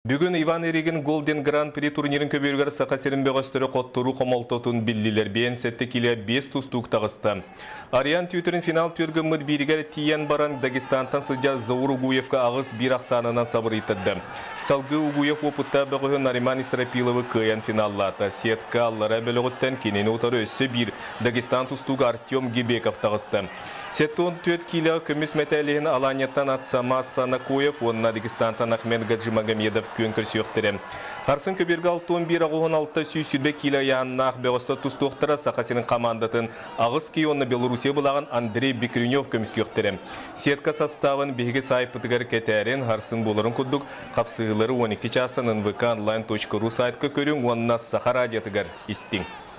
Бүгін Иван Эригин Golden Grand Prix турнирин көбергер сақасерін бөғістірі қоттыру қомалтотын білділер бейін сәтті келе 5 тұстуқ тағысты. Ариан Түйтерін финал түргі мұд бірігер тиян баран Дагестантан сыджа Заур Угуевка ағыз бір ақсанынан сабыр етті. Салғы Угуев опытта бұғығын Нариман Исрапиловы көйен финаллаты. Сетка аллара бөліғіттен кенені отары өсі бір Дагестан тұстуғы Артем Гебеков тағысты. Сеттон төт килі көміс мәтәліғін Аланияттан Атсама Санакоев, онына Дагестантан Ахмен Гаджимагамедов көн көрсіқтірі. Қарсын көбергі 11-16 сүйсүрбе килі яғыннақ бөғісті тұстуқтыра сақасының командатын ағыз кей онына Белорусия бұлаған Андрей Бекрюнев көміс көқтірі. Сетка составын бейгі сайпытығыр кәтәрін қарсын болырын күдік қапсығылары 12 частан nvk.online.ru сайтқа көрің онына Саха радиотығыр істің.